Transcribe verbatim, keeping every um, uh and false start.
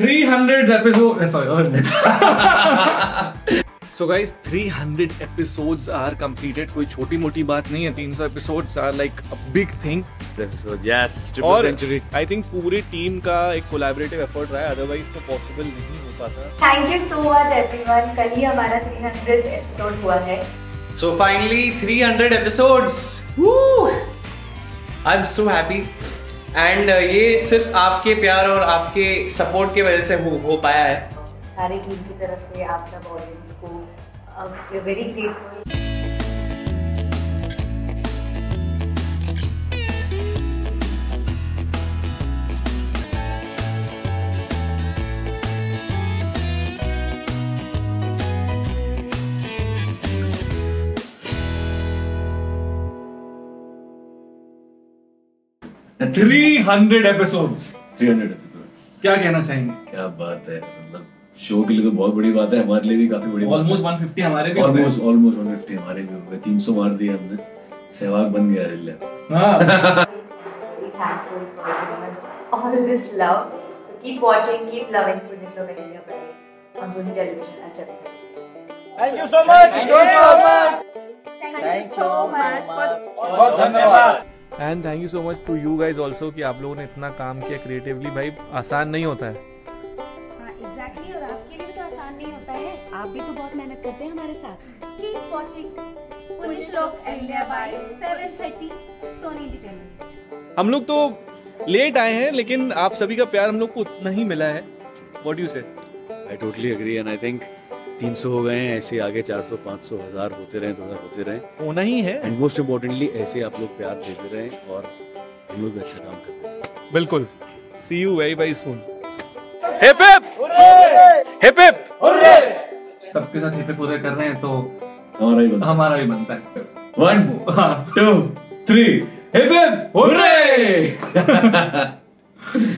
three hundred episode sorry so guys three hundred episodes are completed. कोई छोटी मोटी बात नहीं है. three hundred episodes are like a big thing. episode yes triple century. I think पूरे team का एक collaborative effort रहा है, otherwise तो possible नहीं हो पाता. Thank you so much everyone. कल ही हमारा three hundred episode हुआ है. So finally three hundred episodes. Woo! I'm so happy. And uh, ये सिर्फ आपके प्यार और आपके सपोर्ट की वजह से हो, हो पाया है. सारी टीम की तरफ से आप सब ऑडियंस को very grateful. three hundred episodes. three hundred episodes. क्या कहना चाहेंगे? क्या बात है, मतलब शो के लिए तो बहुत बड़ी बात है, हमारे लिए भी काफी बड़ी बात है. Almost one fifty हमारे भी almost almost one fifty हमारे भी हो गए. तीन सौ मार दिए हमने, सहवाग बन गया रिले. हाँ. Very thankful for giving us all this love. So keep watching, keep loving Punish Love India on Sony Television and seven thirty. Thank you so much. Thank you so much. Thank you so much. बहुत धन्यवाद. And thank you so much to you guys also कि आप लोगों ने इतना काम किया creatively. भाई आसान नहीं होता है. हाँ एग्जैक्टली, और आपके लिए भी तो आसान नहीं होता है. आप भी तो बहुत मेहनत करते हैं हमारे साथ. Keep watching Punyashlok Ahilyabai seven thirty Sony entertainment. हम लोग तो लेट आए हैं लेकिन आप सभी का प्यार हम लोग को उतना ही मिला है. What do you say? I totally agree and I think तीन सौ हो गए हैं, ऐसे आगे चार सौ पाँच सौ हजार होते रहे तो होते रहे. होना ही है. एंड मोस्ट इम्पोर्टेंटली ऐसे आप लोग प्यार देते रहे और हम लोग भी अच्छा काम करते हैं. बिल्कुल. See you very very soon. Hip hip hip hip. सबके साथ हिप हिप पूरे कर रहे हैं तो हमारा ही बनता है. हमारा भी बनता है. One, two, three. Hip hip hurray.